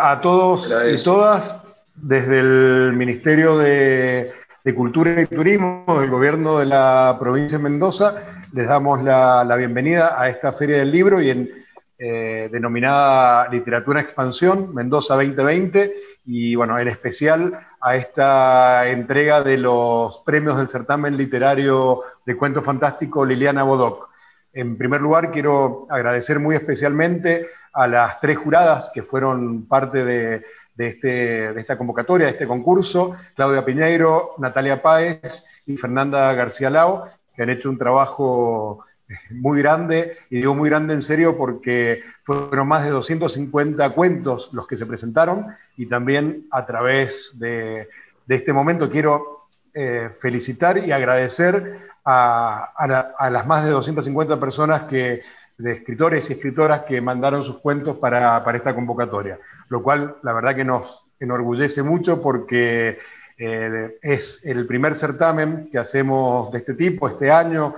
A todos y todas, desde el Ministerio de Cultura y Turismo del Gobierno de la provincia de Mendoza, les damos la bienvenida a esta Feria del Libro y denominada Literatura Expansión Mendoza 2020, y bueno, en especial a esta entrega de los premios del certamen literario de cuento fantástico Liliana Bodoc. En primer lugar, quiero agradecer muy especialmente a las 3 juradas que fueron parte de esta convocatoria, de este concurso: Claudia Piñeiro, Natalia Páez y Fernanda García Lao, que han hecho un trabajo muy grande, y digo muy grande en serio porque fueron más de 250 cuentos los que se presentaron, y también a través de este momento quiero felicitar y agradecer a las más de 250 personas de escritores y escritoras que mandaron sus cuentos para esta convocatoria, lo cual la verdad que nos enorgullece mucho porque es el primer certamen que hacemos de este tipo este año,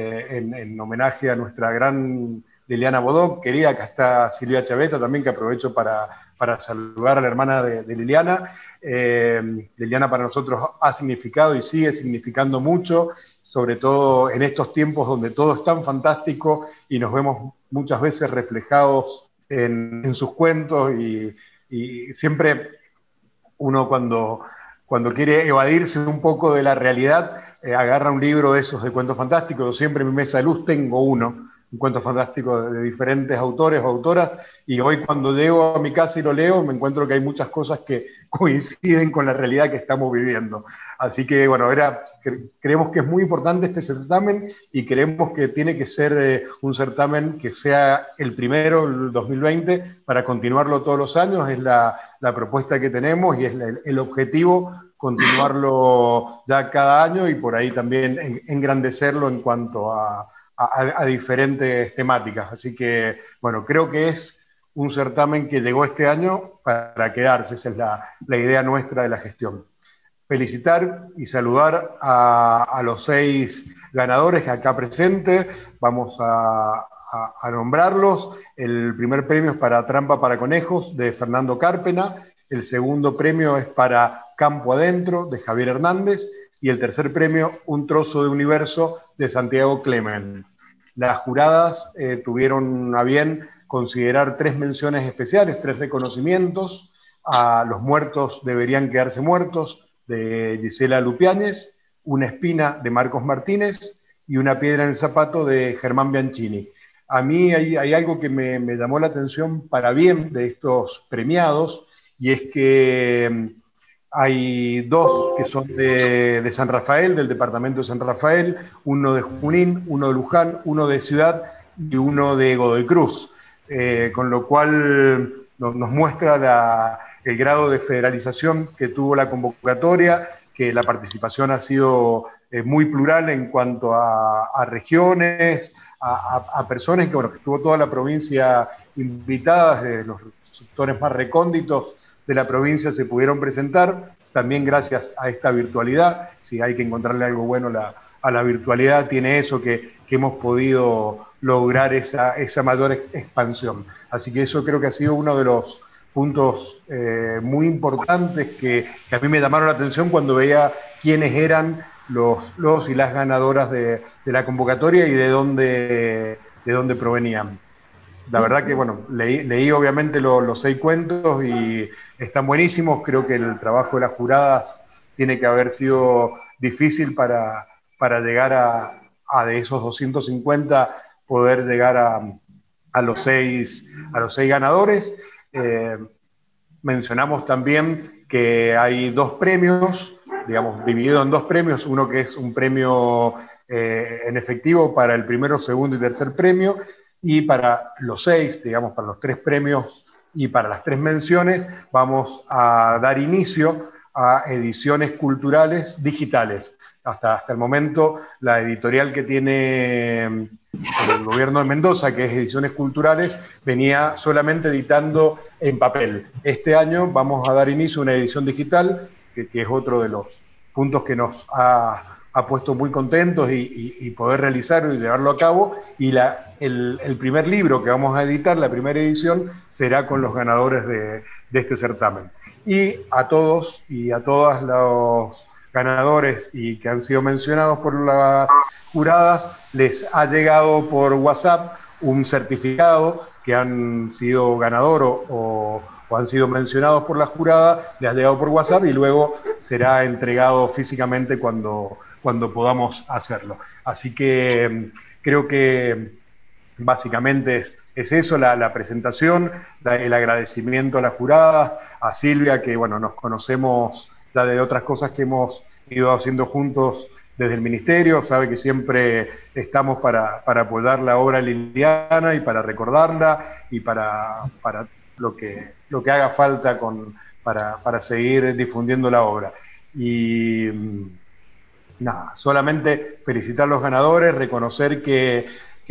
en homenaje a nuestra gran Liliana Bodoc, querida. Acá está Silvia Chaveta también, que aprovecho para saludar a la hermana de Liliana. Liliana para nosotros ha significado y sigue significando mucho, sobre todo en estos tiempos donde todo es tan fantástico y nos vemos muchas veces reflejados en sus cuentos, y siempre uno cuando quiere evadirse un poco de la realidad, agarra un libro de esos de cuentos fantásticos. Yo siempre en mi mesa de luz tengo un cuento fantástico de diferentes autores o autoras, y hoy cuando llego a mi casa y lo leo, me encuentro que hay muchas cosas que coinciden con la realidad que estamos viviendo. Así que, bueno, creemos que es muy importante este certamen, y creemos que tiene que ser un certamen que sea el primero, el 2020, para continuarlo todos los años. Es la propuesta que tenemos, y es el objetivo, continuarlo ya cada año, y por ahí también engrandecerlo en cuanto a diferentes temáticas. Así que, bueno, creo que es un certamen que llegó este año para quedarse. Esa es la idea nuestra de la gestión. Felicitar y saludar a los 6 ganadores acá presentes. Vamos a nombrarlos. El primer premio es para Trampa para Conejos, de Fernando Cárpena. El segundo premio es para Campo Adentro, de Javier Hernández. Y el tercer premio, Un trozo de universo, de Santiago Clemen. Las juradas tuvieron a bien considerar 3 menciones especiales, 3 reconocimientos: a Los muertos deberían quedarse muertos, de Gisela Lupiáñez; Una espina, de Marcos Martínez; y Una piedra en el zapato, de Germán Bianchini. A mí hay algo que me llamó la atención para bien de estos premiados, y es que hay 2 que son de San Rafael, del departamento de San Rafael, uno de Junín, uno de Luján, uno de Ciudad y uno de Godoy Cruz, con lo cual nos muestra el grado de federalización que tuvo la convocatoria, que la participación ha sido muy plural en cuanto a regiones, a personas, que bueno, que estuvo toda la provincia invitada, desde los sectores más recónditos de la provincia se pudieron presentar, también gracias a esta virtualidad. Si hay que encontrarle algo bueno a la virtualidad, tiene eso, que hemos podido lograr esa mayor expansión. Así que eso creo que ha sido uno de los puntos muy importantes que a mí me llamaron la atención cuando veía quiénes eran los y las ganadoras de la convocatoria y de dónde provenían. La verdad que, bueno, leí obviamente los 6 cuentos y están buenísimos. Creo que el trabajo de las juradas tiene que haber sido difícil para llegar a de esos 250 poder llegar a los 6 ganadores. Mencionamos también que hay 2 premios, digamos, dividido en 2 premios: uno que es un premio en efectivo para el primero, segundo y tercer premio, y para los 6, digamos, para los 3 premios y para las 3 menciones, vamos a dar inicio a ediciones culturales digitales. Hasta el momento, la editorial que tiene el gobierno de Mendoza, que es Ediciones Culturales, venía solamente editando en papel. Este año vamos a dar inicio a una edición digital, que es otro de los puntos que nos ha puesto muy contentos, y poder realizarlo y llevarlo a cabo. Y el primer libro que vamos a editar, la primera edición, será con los ganadores de este certamen. Y a todos y a todas los ganadores y que han sido mencionados por las juradas, les ha llegado por WhatsApp un certificado que han sido ganador o han sido mencionados por la jurada, les ha llegado por WhatsApp y luego será entregado físicamente cuando podamos hacerlo. Así que creo que básicamente es eso, la presentación, el agradecimiento a las juradas, a Silvia, que bueno, nos conocemos ya de otras cosas que hemos ido haciendo juntos desde el Ministerio, sabe que siempre estamos para apoyar la obra liliana y para recordarla y para lo que haga falta para seguir difundiendo la obra. Y nada, solamente felicitar a los ganadores, reconocer que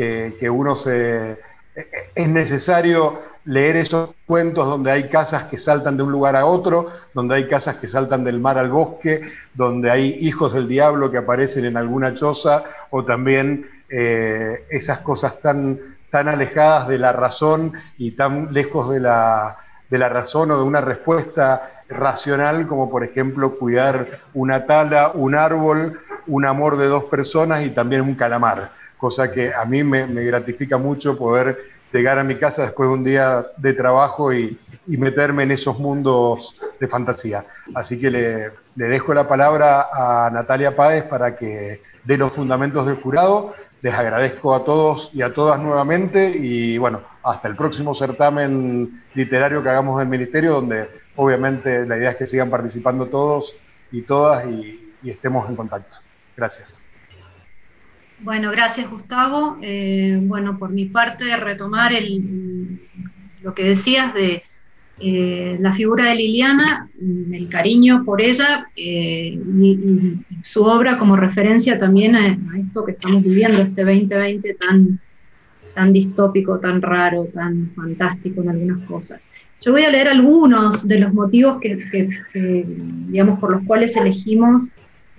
es necesario leer esos cuentos donde hay casas que saltan de un lugar a otro, donde hay casas que saltan del mar al bosque, donde hay hijos del diablo que aparecen en alguna choza, o también esas cosas tan alejadas de la razón y tan lejos de la razón o de una respuesta racional, como por ejemplo cuidar una tala, un árbol, un amor de dos personas y también un calamar. Cosa que a mí me gratifica mucho poder llegar a mi casa después de un día de trabajo y meterme en esos mundos de fantasía. Así que le dejo la palabra a Natalia Páez para que dé los fundamentos del jurado. Les agradezco a todos y a todas nuevamente y bueno, hasta el próximo certamen literario que hagamos del Ministerio, donde obviamente la idea es que sigan participando todos y todas y estemos en contacto. Gracias. Bueno, gracias Gustavo. Bueno, por mi parte, retomar lo que decías de la figura de Liliana, el cariño por ella y su obra como referencia también a esto que estamos viviendo, este 2020 tan distópico, tan raro, tan fantástico en algunas cosas. Yo voy a leer algunos de los motivos digamos, por los cuales elegimos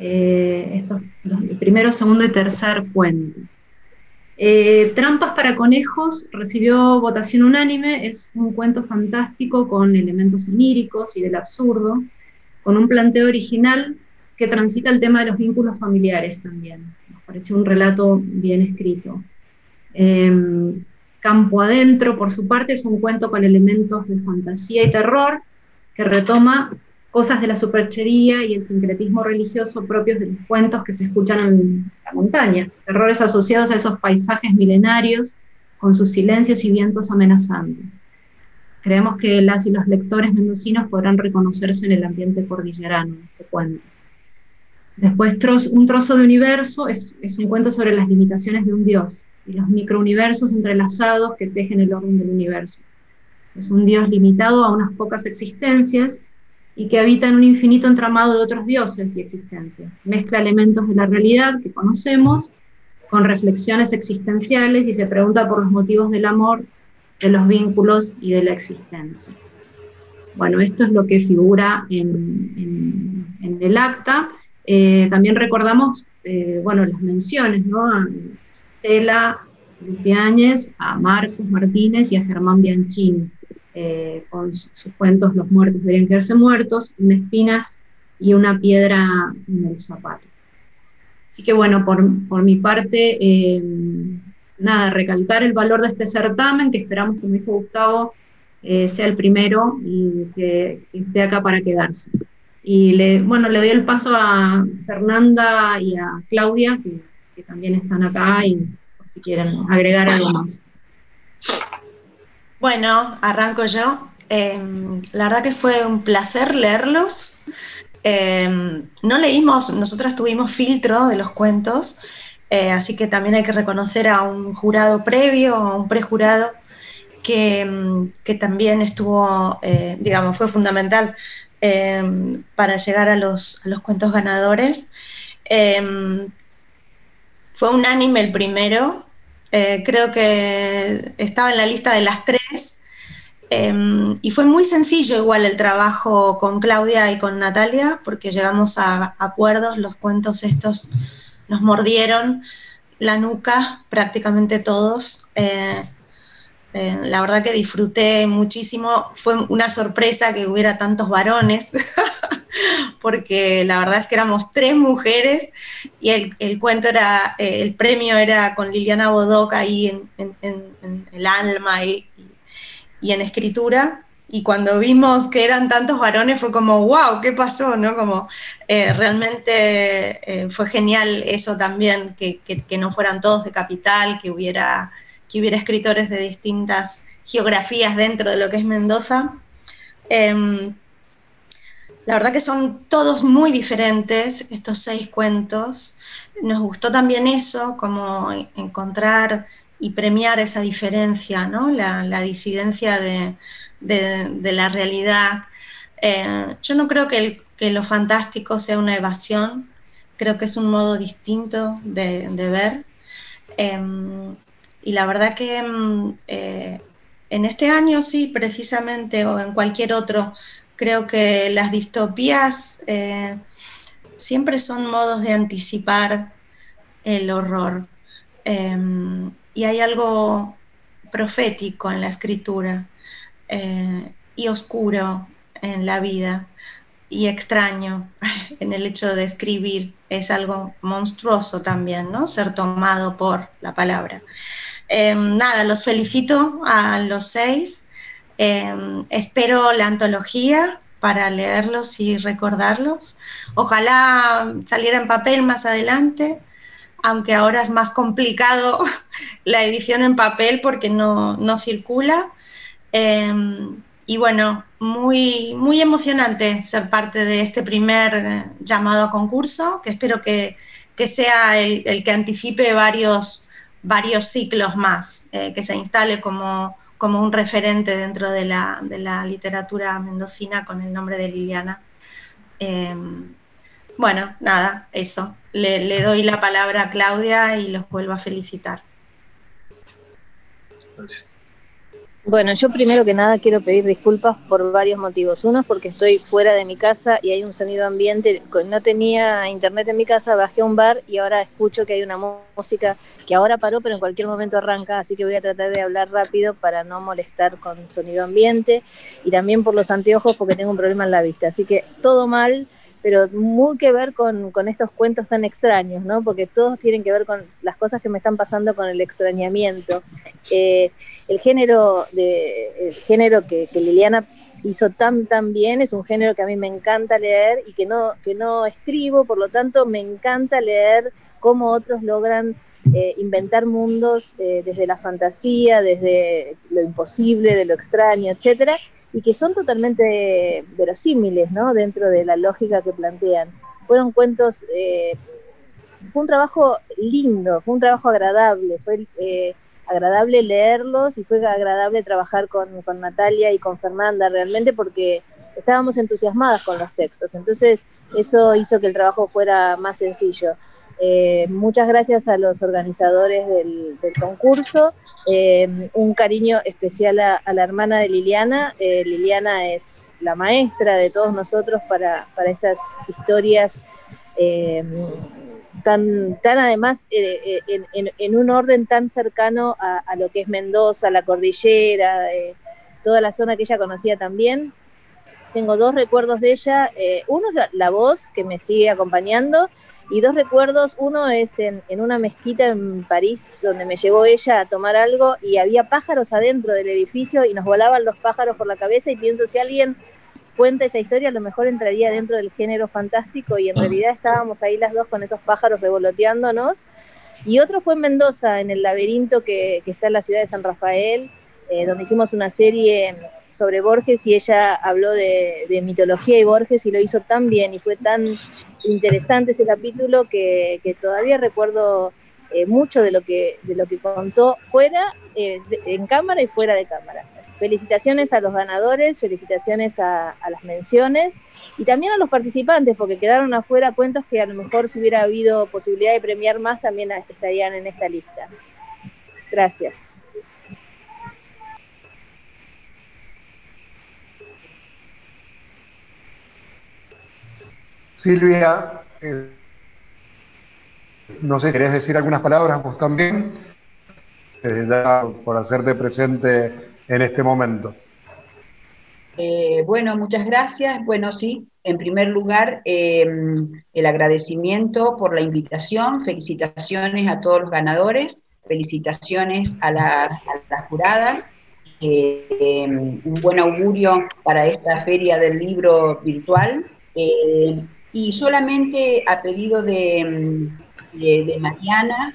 el primero, segundo y tercer cuento. Trampas para conejos recibió votación unánime, es un cuento fantástico con elementos oníricos y del absurdo, con un planteo original que transita el tema de los vínculos familiares también. Nos pareció un relato bien escrito. Campo Adentro, por su parte, es un cuento con elementos de fantasía y terror que retoma cosas de la superchería y el sincretismo religioso propios de los cuentos que se escuchan en la montaña, terrores asociados a esos paisajes milenarios con sus silencios y vientos amenazantes. Creemos que las y los lectores mendocinos podrán reconocerse en el ambiente cordillerano de este cuento. Después, Un trozo de universo es un cuento sobre las limitaciones de un dios y los microuniversos entrelazados que tejen el orden del universo. Es un dios limitado a unas pocas existencias y que habita en un infinito entramado de otros dioses y existencias. Mezcla elementos de la realidad que conocemos con reflexiones existenciales y se pregunta por los motivos del amor, de los vínculos y de la existencia. Bueno, esto es lo que figura en el acta. También recordamos bueno, las menciones, ¿no? A Cela Lupiáñez, a Marcos Martínez y a Germán Bianchini. Con sus cuentos Los muertos deberían quedarse muertos, Una espina y Una piedra en el zapato. Así que bueno, por mi parte, nada, recalcar el valor de este certamen, que esperamos, como dijo Gustavo, sea el primero y que esté acá para quedarse. Y le doy el paso a Fernanda y a Claudia, que también están acá, y por si quieren agregar algo más. Bueno, arranco yo. La verdad que fue un placer leerlos. No leímos, nosotras tuvimos filtro de los cuentos, así que también hay que reconocer a un jurado previo, a un prejurado, que también estuvo, digamos, fue fundamental para llegar a los cuentos ganadores. Fue unánime el primero. Creo que estaba en la lista de las 3, y fue muy sencillo igual el trabajo con Claudia y con Natalia, porque llegamos a acuerdos. Los cuentos estos nos mordieron la nuca prácticamente todos, La verdad que disfruté muchísimo, fue una sorpresa que hubiera tantos varones, porque la verdad es que éramos 3 mujeres y el cuento era, el premio era con Liliana Bodoc ahí en el alma y en escritura. Y cuando vimos que eran tantos varones fue como, wow, ¿qué pasó? ¿No? Como realmente fue genial eso también, que no fueran todos de Capital, que hubiera escritores de distintas geografías dentro de lo que es Mendoza. La verdad que son todos muy diferentes estos 6 cuentos. Nos gustó también eso, como encontrar y premiar esa diferencia, ¿no? La disidencia de la realidad. Yo no creo que lo fantástico sea una evasión, creo que es un modo distinto de ver. Y la verdad que en este año sí, precisamente, o en cualquier otro, creo que las distopías siempre son modos de anticipar el horror. Y hay algo profético en la escritura y oscuro en la vida y extraño en el hecho de escribir. Es algo monstruoso también, ¿no? Ser tomado por la palabra. Nada, los felicito a los 6. Espero la antología para leerlos y recordarlos. Ojalá saliera en papel más adelante, aunque ahora es más complicado la edición en papel porque no circula. Y bueno, muy, muy emocionante ser parte de este primer llamado a concurso, que espero que sea el que anticipe varios ciclos más, que se instale como un referente dentro de la literatura mendocina con el nombre de Liliana. Bueno, nada, eso. Le doy la palabra a Claudia y los vuelvo a felicitar. Bueno, yo primero que nada quiero pedir disculpas por varios motivos. Uno es porque estoy fuera de mi casa y hay un sonido ambiente. No tenía internet en mi casa, bajé a un bar y ahora escucho que hay una música que ahora paró, pero en cualquier momento arranca, así que voy a tratar de hablar rápido para no molestar con sonido ambiente, y también por los anteojos porque tengo un problema en la vista. Así que todo mal, pero muy que ver con estos cuentos tan extraños, ¿no? Porque todos tienen que ver con las cosas que me están pasando con el extrañamiento. El género que Liliana hizo tan bien es un género que a mí me encanta leer y que no escribo, por lo tanto me encanta leer cómo otros logran inventar mundos desde la fantasía, desde lo imposible, de lo extraño, etcétera, y que son totalmente verosímiles, ¿no? Dentro de la lógica que plantean. Fueron cuentos, fue un trabajo lindo, fue un trabajo agradable, fue agradable leerlos y fue agradable trabajar con Natalia y con Fernanda realmente, porque estábamos entusiasmadas con los textos, entonces eso hizo que el trabajo fuera más sencillo. Muchas gracias a los organizadores del concurso, un cariño especial a la hermana de Liliana. Liliana es la maestra de todos nosotros para estas historias tan además en un orden tan cercano a lo que es Mendoza, la cordillera, toda la zona que ella conocía también. Tengo 2 recuerdos de ella, uno es la voz que me sigue acompañando, y 2 recuerdos, uno es en una mezquita en París donde me llevó ella a tomar algo y había pájaros adentro del edificio y nos volaban los pájaros por la cabeza, y pienso, si alguien cuenta esa historia a lo mejor entraría dentro del género fantástico, y en realidad estábamos ahí las 2 con esos pájaros revoloteándonos. Y otro fue en Mendoza, en el laberinto que está en la ciudad de San Rafael, donde hicimos una serie sobre Borges y ella habló de mitología y Borges y lo hizo tan bien y fue tan interesante ese capítulo que todavía recuerdo mucho de lo que contó fuera, en cámara y fuera de cámara. Felicitaciones a los ganadores, felicitaciones a las menciones y también a los participantes, porque quedaron afuera cuentos que a lo mejor si hubiera habido posibilidad de premiar más también estarían en esta lista. Gracias. Silvia, no sé si querés decir algunas palabras vos también. por hacerte presente en este momento. Bueno, muchas gracias. Bueno, sí, en primer lugar, el agradecimiento por la invitación, felicitaciones a todos los ganadores, felicitaciones a las juradas, un buen augurio para esta Feria del Libro virtual, y solamente a pedido de Mariana,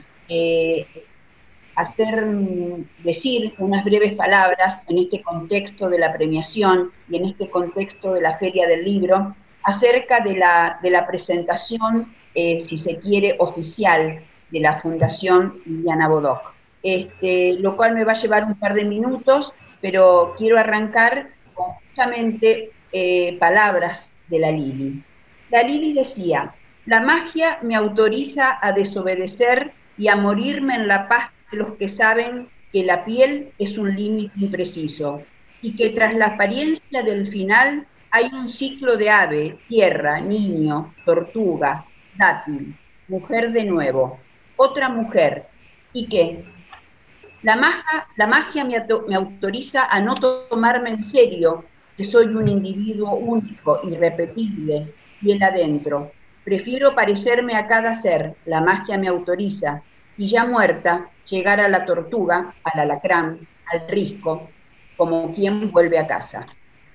decir unas breves palabras en este contexto de la premiación y en este contexto de la Feria del Libro, acerca de la presentación, si se quiere, oficial de la Fundación Liliana Bodoc. Lo cual me va a llevar un par de minutos, pero quiero arrancar con justamente palabras de la Lili. La Lili decía: la magia me autoriza a desobedecer y a morirme en la paz de los que saben que la piel es un límite impreciso y que tras la apariencia del final hay un ciclo de ave, tierra, niño, tortuga, dátil, mujer de nuevo, otra mujer, y que la magia me autoriza a no tomarme en serio que soy un individuo único, irrepetible, piel adentro. Prefiero parecerme a cada ser, la magia me autoriza, y ya muerta, llegar a la tortuga, al alacrán, al risco, como quien vuelve a casa.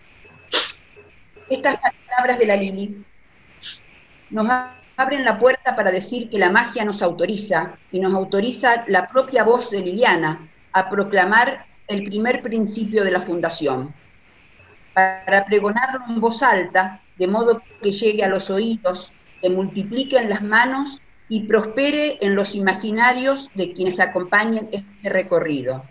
Estas palabras de la Lili nos abren la puerta para decir que la magia nos autoriza, y nos autoriza la propia voz de Liliana a proclamar el primer principio de la Fundación, para pregonarlo en voz alta, de modo que llegue a los oídos, se multiplique en las manos y prospere en los imaginarios de quienes acompañen este recorrido.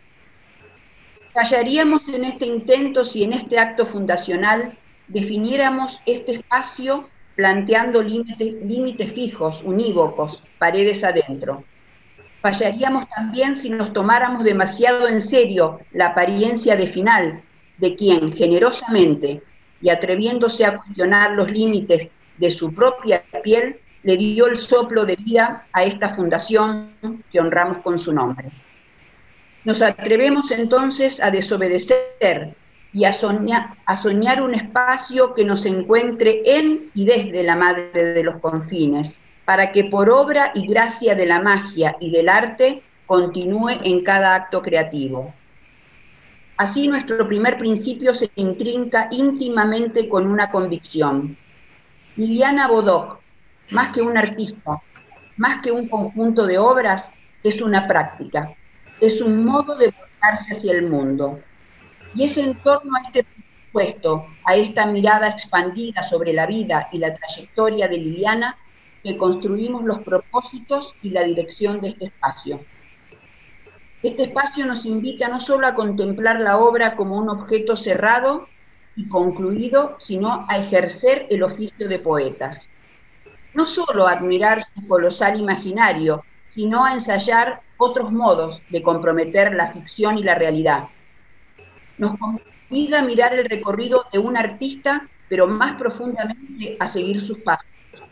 Fallaríamos en este intento si en este acto fundacional definiéramos este espacio planteando límites fijos, unívocos, paredes adentro. Fallaríamos también si nos tomáramos demasiado en serio la apariencia de final de quien generosamente y atreviéndose a cuestionar los límites de su propia piel, le dio el soplo de vida a esta fundación que honramos con su nombre. Nos atrevemos entonces a desobedecer y a soñar un espacio que nos encuentre en y desde la madre de los confines, para que por obra y gracia de la magia y del arte continúe en cada acto creativo. Así nuestro primer principio se intrinca íntimamente con una convicción. Liliana Bodoc, más que un artista, más que un conjunto de obras, es una práctica, es un modo de volcarse hacia el mundo. Y es en torno a este puesto, a esta mirada expandida sobre la vida y la trayectoria de Liliana, que construimos los propósitos y la dirección de este espacio. Este espacio nos invita no solo a contemplar la obra como un objeto cerrado y concluido, sino a ejercer el oficio de poetas. No solo a admirar su colosal imaginario, sino a ensayar otros modos de comprometer la ficción y la realidad. Nos convida a mirar el recorrido de un artista, pero más profundamente a seguir sus pasos.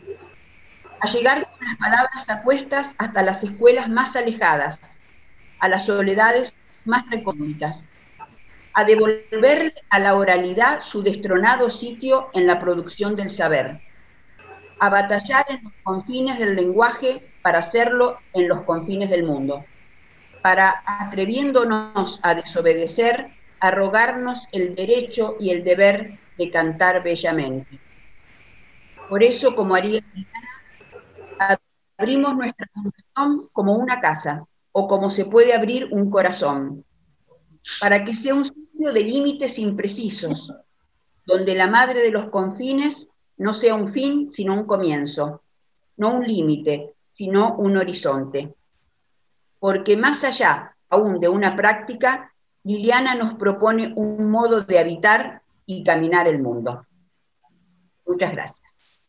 A llegar con las palabras a cuestas hasta las escuelas más alejadas, a las soledades más recónditas, a devolverle a la oralidad su destronado sitio en la producción del saber, a batallar en los confines del lenguaje para hacerlo en los confines del mundo, para, atreviéndonos a desobedecer, arrogarnos el derecho y el deber de cantar bellamente. Por eso, como haría Liliana, abrimos nuestra fundación como una casa, o como se puede abrir un corazón, para que sea un sitio de límites imprecisos, donde la madre de los confines no sea un fin, sino un comienzo, no un límite, sino un horizonte. Porque más allá aún de una práctica, Liliana nos propone un modo de habitar y caminar el mundo. Muchas gracias.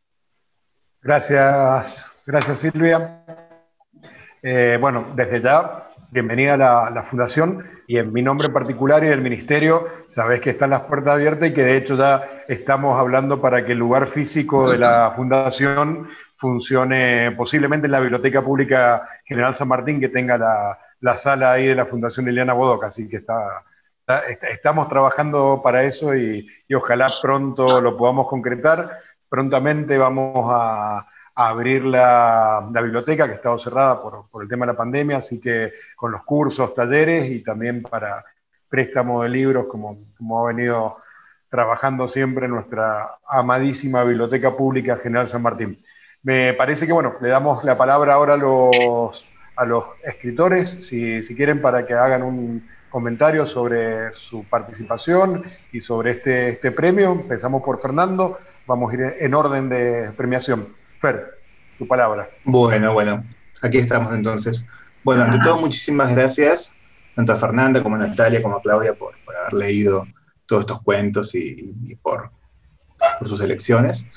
Gracias Silvia. Bueno, desde ya, bienvenida a la Fundación, y en mi nombre en particular y del Ministerio, sabés que están las puertas abiertas y que de hecho ya estamos hablando para que el lugar físico de la Fundación funcione posiblemente en la Biblioteca Pública General San Martín, que tenga la sala ahí de la Fundación Liliana Bodoc, así que estamos trabajando para eso y ojalá pronto lo podamos concretar. Prontamente vamos a abrir la biblioteca, que ha estado cerrada por el tema de la pandemia, así que con los cursos, talleres y también para préstamo de libros, como ha venido trabajando siempre nuestra amadísima Biblioteca Pública General San Martín. Me parece que, bueno, le damos la palabra ahora a los escritores, si quieren, para que hagan un comentario sobre su participación y sobre este premio. Empezamos por Fernando, vamos a ir en orden de premiación. Fer, tu palabra. Bueno, aquí estamos entonces. Bueno, ante todo, muchísimas gracias, tanto a Fernanda como a Natalia, como a Claudia, por haber leído todos estos cuentos y por sus elecciones.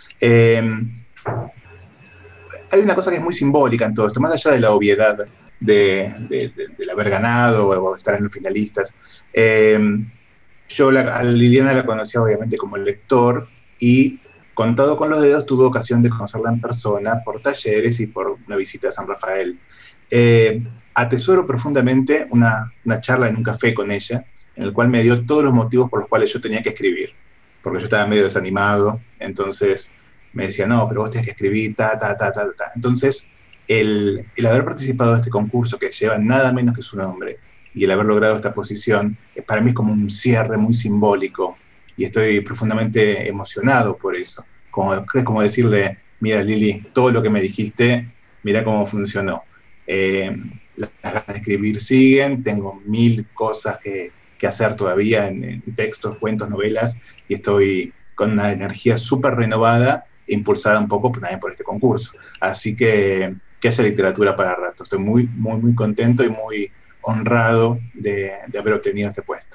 Hay una cosa que es muy simbólica en todo esto, más allá de la obviedad del haber ganado o de estar en los finalistas. Yo a Liliana la conocía obviamente como lector y, contado con los dedos, tuve ocasión de conocerla en persona por talleres y por una visita a San Rafael. Atesoro profundamente una charla en un café con ella, en el cual me dio todos los motivos por los cuales yo tenía que escribir, porque yo estaba medio desanimado. Entonces me decía, no, pero vos tenés que escribir, Entonces, el haber participado de este concurso, que lleva nada menos que su nombre, y el haber logrado esta posición, para mí es como un cierre muy simbólico, y estoy profundamente emocionado por eso. Es como decirle, mira, Lili, todo lo que me dijiste, mira cómo funcionó. Las ganas de escribir siguen, tengo 1000 cosas que hacer todavía en textos, cuentos, novelas, y estoy con una energía súper renovada, impulsada un poco también por este concurso. Así que haya literatura para rato. Estoy muy, muy, muy contento y muy honrado de haber obtenido este puesto.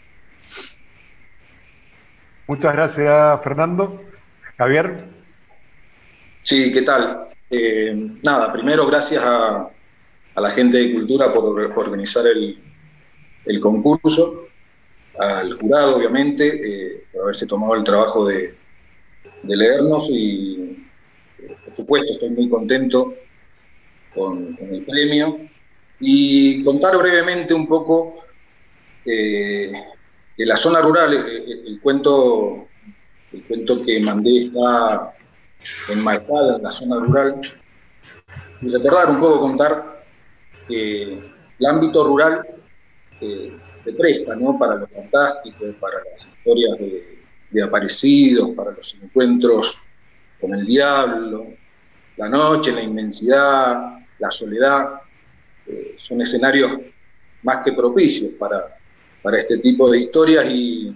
Muchas gracias, Fernando. Javier. Sí, ¿qué tal? Nada, primero gracias a la gente de Cultura por organizar el concurso, al jurado, obviamente, por haberse tomado el trabajo de leernos y, por supuesto, estoy muy contento con el premio. Y contar brevemente un poco de la zona rural. El cuento que mandé está enmarcado en la zona rural. Y recordar un poco, contar que el ámbito rural se presta, ¿no?, para lo fantástico, para las historias de aparecidos, para los encuentros con el diablo, la noche, la inmensidad, la soledad. Son escenarios más que propicios para este tipo de historias, y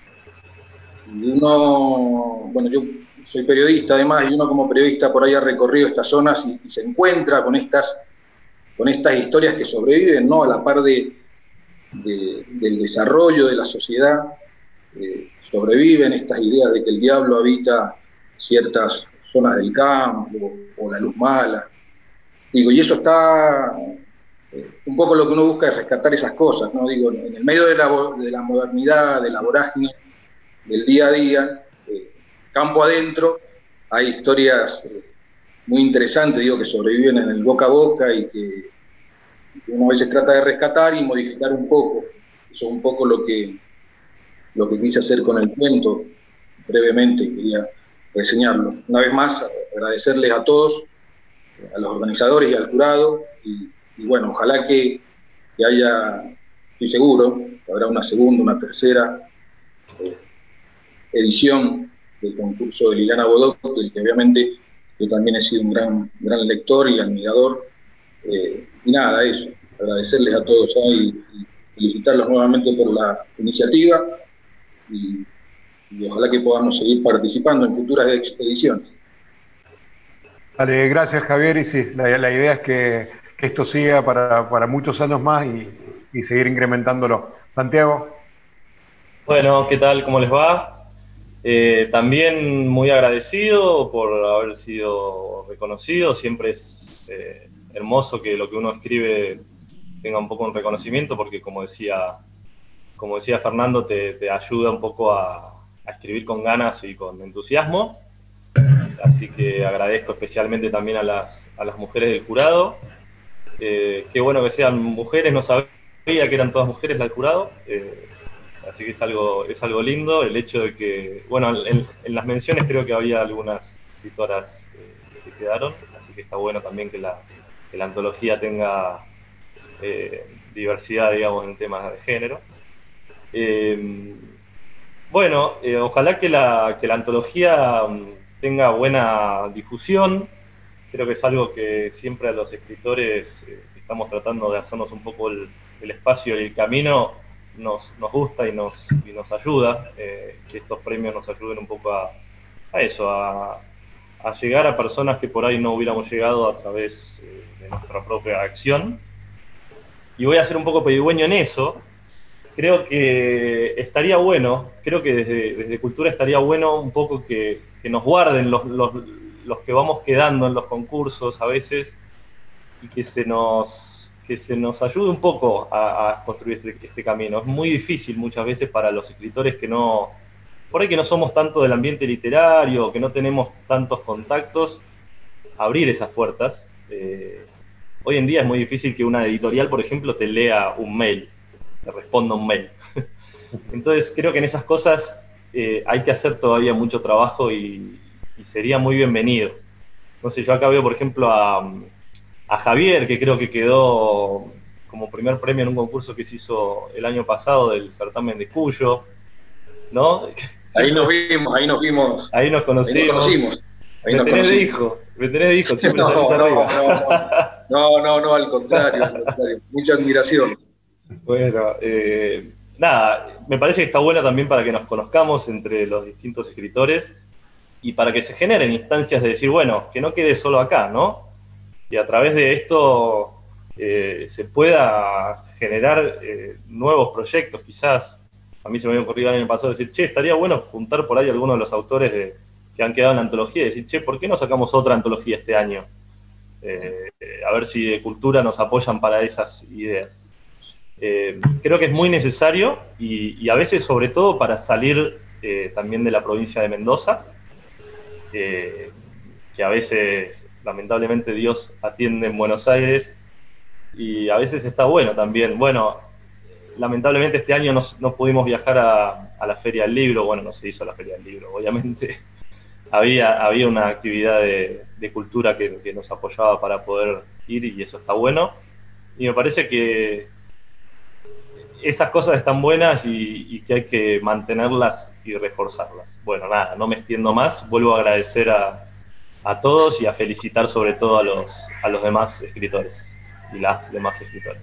uno, bueno, yo soy periodista además, y uno como periodista por ahí ha recorrido estas zonas y se encuentra con estas historias que sobreviven, ¿no?, a la par del desarrollo de la sociedad. Sobreviven estas ideas de que el diablo habita ciertas zonas del campo o la luz mala. Digo, y eso está, un poco lo que uno busca es rescatar esas cosas, ¿no? Digo, en el medio de la modernidad, de la vorágine, del día a día, campo adentro, hay historias muy interesantes, digo, que sobreviven en el boca a boca y que uno a veces trata de rescatar y modificar un poco. Eso es un poco lo que quise hacer con el cuento, brevemente, quería reseñarlo. Una vez más, agradecerles a todos, a los organizadores y al jurado, y bueno, ojalá que haya, estoy seguro, que habrá una segunda, una tercera edición del concurso de Liliana Bodoc, del que obviamente yo también he sido un gran lector y admirador. Y nada, eso, agradecerles a todos y felicitarlos nuevamente por la iniciativa, y ojalá que podamos seguir participando en futuras ediciones. Vale, gracias, Javier, y sí, la idea es que esto siga para muchos años más y seguir incrementándolo. Santiago. Bueno, ¿qué tal? ¿Cómo les va? También muy agradecido por haber sido reconocido. Siempre es hermoso que lo que uno escribe tenga un poco un reconocimiento, porque como decía Fernando, te ayuda un poco a escribir con ganas y con entusiasmo. Así que agradezco especialmente también a las mujeres del jurado. Qué bueno que sean mujeres, no sabía que eran todas mujeres las del jurado. Así que es algo lindo el hecho de que, bueno, en las menciones creo que había algunas escritoras que quedaron, así que está bueno también que la antología tenga diversidad, digamos, en temas de género. Bueno, ojalá que la antología tenga buena difusión. Creo que es algo que siempre a los escritores estamos tratando de hacernos un poco el espacio y el camino. Nos gusta y nos ayuda, que estos premios nos ayuden un poco a eso, a llegar a personas que por ahí no hubiéramos llegado a través de nuestra propia acción. Y voy a ser un poco pedigüeño en eso. Creo que estaría bueno, creo que desde Cultura estaría bueno un poco que nos guarden los que vamos quedando en los concursos a veces, y que se nos ayude un poco a construir este camino. Es muy difícil muchas veces para los escritores por ahí que no somos tanto del ambiente literario, que no tenemos tantos contactos, abrir esas puertas. Hoy en día es muy difícil que una editorial, por ejemplo, te lea un mail, te responda un mail. Entonces creo que en esas cosas hay que hacer todavía mucho trabajo y sería muy bienvenido. No sé, yo acá veo, por ejemplo, a Javier, que creo que quedó como primer premio en un concurso que se hizo el año pasado del certamen de Cuyo, ¿no? Ahí nos vimos. Ahí nos conocimos. Me tenés de hijo, siempre salís arriba. No, al contrario. Mucha admiración. Bueno, nada, me parece que está bueno también para que nos conozcamos entre los distintos escritores y para que se generen instancias de decir, bueno, que no quede solo acá, ¿no? Y a través de esto se pueda generar nuevos proyectos, quizás. A mí se me había ocurrido el año pasado decir, che, estaría bueno juntar por ahí algunos de los autores que han quedado en la antología y decir, che, ¿por qué no sacamos otra antología este año? A ver si de Cultura nos apoyan para esas ideas. Creo que es muy necesario y a veces, sobre todo, para salir también de la provincia de Mendoza, que a veces, lamentablemente, Dios atiende en Buenos Aires y a veces está bueno también. Bueno, lamentablemente este año no pudimos viajar a la Feria del Libro. Bueno, no se hizo la Feria del Libro, obviamente. Había una actividad de cultura que nos apoyaba para poder ir y eso está bueno. Y me parece que esas cosas están buenas y que hay que mantenerlas y reforzarlas. Bueno, nada, no me extiendo más. Vuelvo a agradecer a todos y a felicitar sobre todo a los demás escritores y las demás escritoras.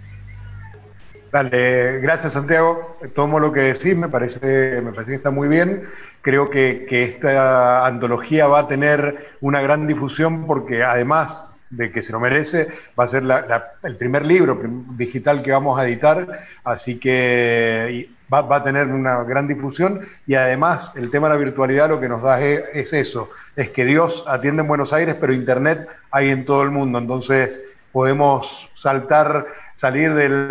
Dale, gracias Santiago. Tomo lo que decís, me parece que está muy bien. Creo que esta antología va a tener una gran difusión porque además de que se lo merece, va a ser el primer libro digital que vamos a editar, así que va a tener una gran difusión y además el tema de la virtualidad lo que nos da es eso, es que Dios atiende en Buenos Aires, pero Internet hay en todo el mundo, entonces podemos salir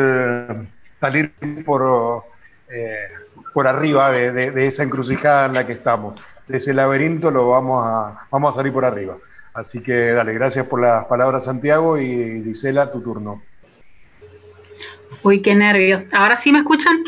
por arriba de esa encrucijada en la que estamos, de ese laberinto vamos a salir por arriba. Así que dale, gracias por las palabras, Santiago, y Gisela, tu turno. Uy, qué nervios. ¿Ahora sí me escuchan?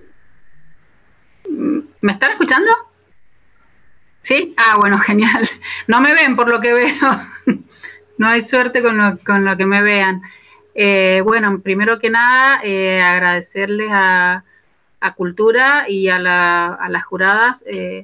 ¿Me están escuchando? ¿Sí? Ah, bueno, genial. No me ven por lo que veo. No hay suerte con lo que me vean. Bueno, primero que nada, agradecerles a Cultura y a las juradas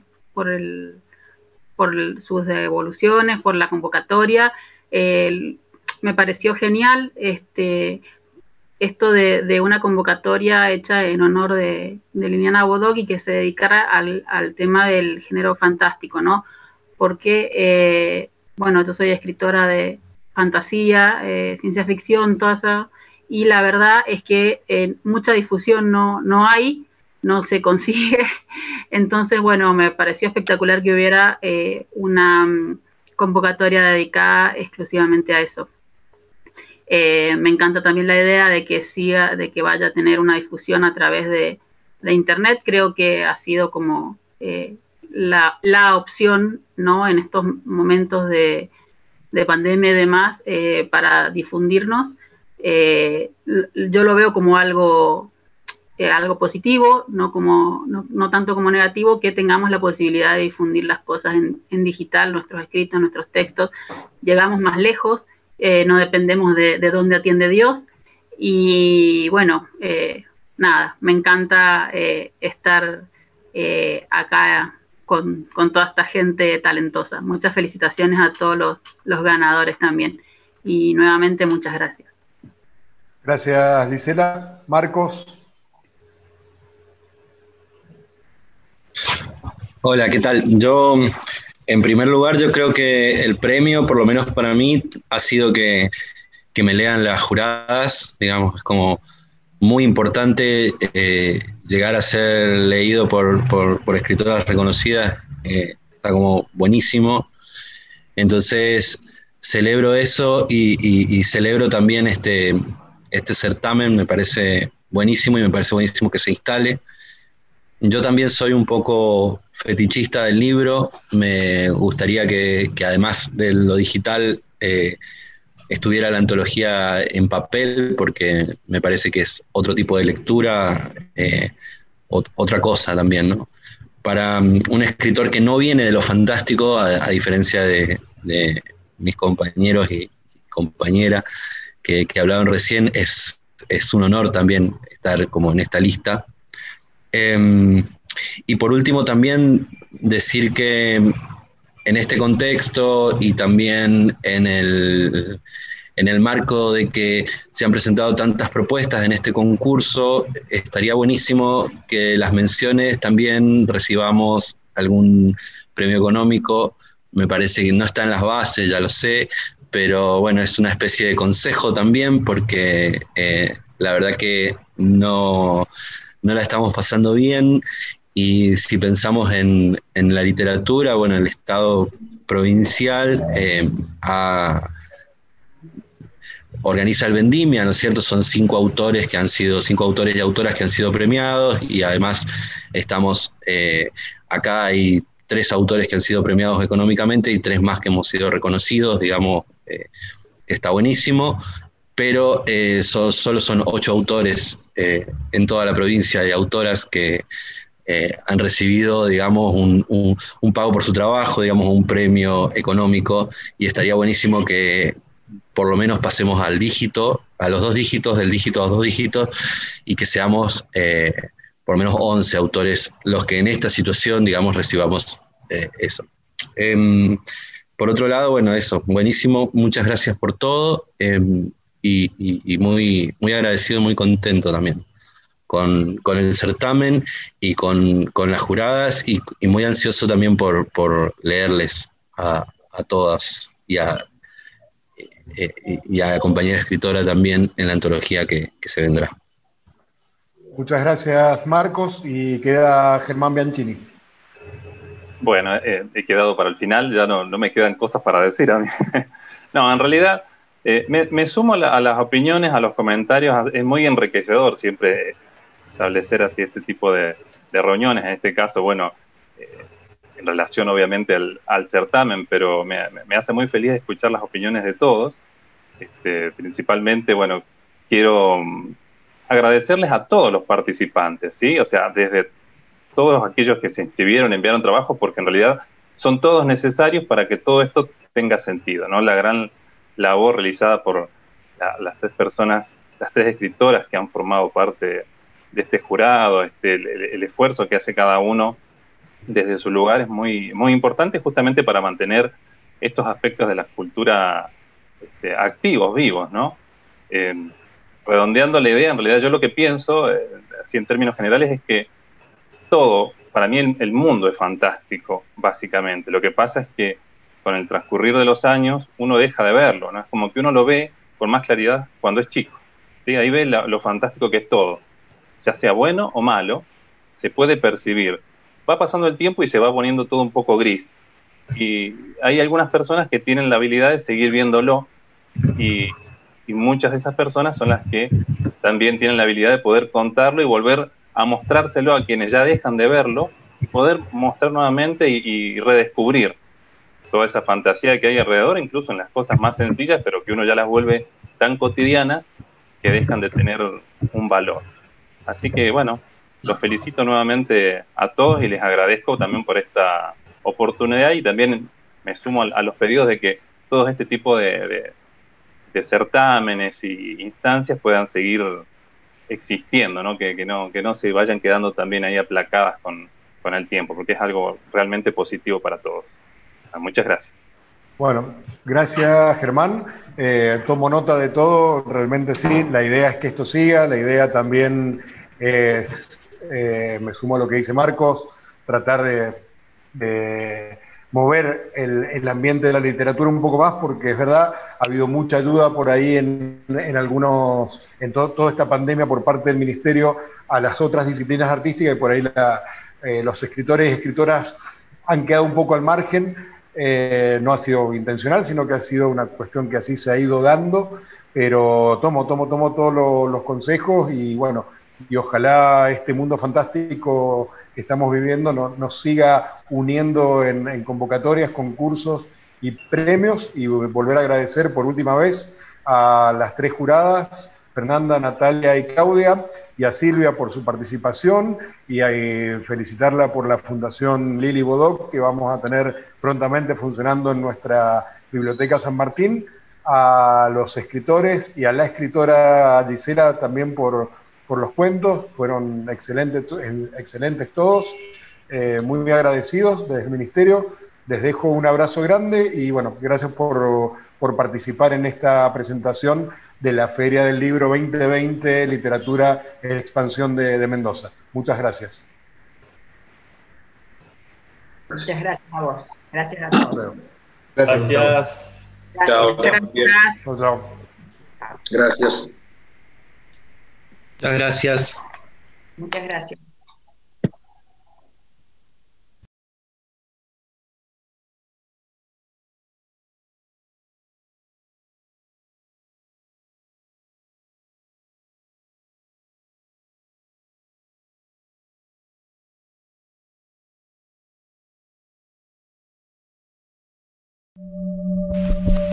por sus devoluciones, por la convocatoria. Me pareció genial esto de una convocatoria hecha en honor de Liliana Bodoc y que se dedicara al tema del género fantástico, ¿no? Porque, bueno, yo soy escritora de fantasía, ciencia ficción, toda esa, y la verdad es que mucha difusión no hay, no se consigue. Entonces, bueno, me pareció espectacular que hubiera una convocatoria dedicada exclusivamente a eso. Me encanta también la idea de que vaya a tener una difusión a través de Internet. Creo que ha sido como la opción, ¿no?, en estos momentos de pandemia y demás, para difundirnos. yo lo veo como algo positivo, no tanto como negativo, que tengamos la posibilidad de difundir las cosas en digital, nuestros escritos, nuestros textos, llegamos más lejos, no dependemos de dónde atiende Dios, y bueno, nada, me encanta estar acá con toda esta gente talentosa. Muchas felicitaciones a todos los ganadores también, y nuevamente muchas gracias. Gracias, Gisela. Marcos. Hola, ¿qué tal? Yo, en primer lugar, yo creo que el premio, por lo menos para mí, ha sido que me lean las juradas, digamos, es como muy importante llegar a ser leído por escritoras reconocidas, está como buenísimo. Entonces, celebro eso y celebro también este certamen, me parece buenísimo y me parece buenísimo que se instale. Yo también soy un poco fetichista del libro, me gustaría que además de lo digital estuviera la antología en papel, porque me parece que es otro tipo de lectura, otra cosa también, ¿no? Para un escritor que no viene de lo fantástico, a diferencia de mis compañeros y compañeras que hablaron recién, es un honor también estar como en esta lista. Y por último también decir que en este contexto y también en el marco de que se han presentado tantas propuestas en este concurso, estaría buenísimo que las menciones también recibamos algún premio económico. Me parece que no está en las bases, ya lo sé, pero bueno, es una especie de consejo también, porque la verdad que no la estamos pasando bien, y si pensamos en la literatura, bueno, el Estado provincial organiza el Vendimia, ¿no es cierto? Son 5 autores y autoras que han sido premiados, y además estamos acá hay 3 autores que han sido premiados económicamente y 3 más que hemos sido reconocidos, digamos, que está buenísimo. Pero solo son 8 autores en toda la provincia de autoras que han recibido, digamos, un pago por su trabajo, digamos, un premio económico, y estaría buenísimo que por lo menos pasemos al dígito, a los 2 dígitos, del dígito a los 2 dígitos, y que seamos por lo menos 11 autores los que en esta situación, digamos, recibamos eso. Por otro lado, bueno, eso, buenísimo, muchas gracias por todo. Y muy, muy agradecido, muy contento también con el certamen y con las juradas, y muy ansioso también por leerles a todas y a la compañera escritora también en la antología que se vendrá. Muchas gracias, Marcos, y queda Germán Bianchini. Bueno, he quedado para el final, ya no me quedan cosas para decir a mí. No, en realidad me sumo a las opiniones, a los comentarios. Es muy enriquecedor siempre establecer así este tipo de reuniones. En este caso, bueno, en relación obviamente al certamen, pero me hace muy feliz escuchar las opiniones de todos. Principalmente, bueno, quiero agradecerles a todos los participantes, ¿sí? O sea, desde todos aquellos que se inscribieron, enviaron trabajo, porque en realidad son todos necesarios para que todo esto tenga sentido, ¿no? La gran labor realizada por las 3 personas, las 3 escritoras que han formado parte de este jurado, el esfuerzo que hace cada uno desde su lugar es muy, muy importante, justamente para mantener estos aspectos de la cultura activos, vivos, ¿no? Redondeando la idea, en realidad yo lo que pienso, así en términos generales, es que todo, para mí el mundo es fantástico, básicamente. Lo que pasa es que con el transcurrir de los años uno deja de verlo, ¿no? Es como que uno lo ve con más claridad cuando es chico, ¿sí? Ahí ve lo fantástico que es todo, ya sea bueno o malo, se puede percibir. Va pasando el tiempo y se va poniendo todo un poco gris. Y hay algunas personas que tienen la habilidad de seguir viéndolo, y muchas de esas personas son las que también tienen la habilidad de poder contarlo y volver a mostrárselo a quienes ya dejan de verlo, y poder mostrar nuevamente y redescubrir toda esa fantasía que hay alrededor, incluso en las cosas más sencillas, pero que uno ya las vuelve tan cotidianas que dejan de tener un valor. Así que bueno, los felicito nuevamente a todos y les agradezco también por esta oportunidad, y también me sumo a los pedidos de que todo este tipo de certámenes y instancias puedan seguir existiendo, ¿no? Que no se vayan quedando también ahí aplacadas con el tiempo, porque es algo realmente positivo para todos. Muchas gracias. Bueno, gracias Germán. Tomo nota de todo, realmente sí, la idea es que esto siga, la idea también es, me sumo a lo que dice Marcos, tratar de mover el ambiente de la literatura un poco más, porque es verdad, ha habido mucha ayuda por ahí en toda esta pandemia por parte del Ministerio a las otras disciplinas artísticas, y por ahí los escritores y escritoras han quedado un poco al margen. No ha sido intencional, sino que ha sido una cuestión que así se ha ido dando, pero tomo todos los consejos, y bueno, y ojalá este mundo fantástico que estamos viviendo nos siga uniendo en convocatorias, concursos y premios, y volver a agradecer por última vez a las 3 juradas, Fernanda, Natalia y Claudia, y a Silvia por su participación, y felicitarla por la Fundación Lili Bodoc, que vamos a tener prontamente funcionando en nuestra Biblioteca San Martín, a los escritores y a la escritora Gisela también por los cuentos, fueron excelentes todos, muy agradecidos desde el Ministerio. Les dejo un abrazo grande y bueno, gracias por participar en esta presentación de la Feria del Libro 2020, Literatura en Expansión de Mendoza. Muchas gracias. Muchas gracias a vos. Gracias a todos. Gracias. Chao. Chao. Gracias. Muchas gracias. Muchas gracias. Thank you.